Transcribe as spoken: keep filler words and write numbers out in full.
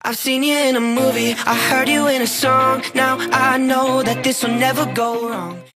I've seen you in a movie, I heard you in a song. Now I know that this will never go wrong.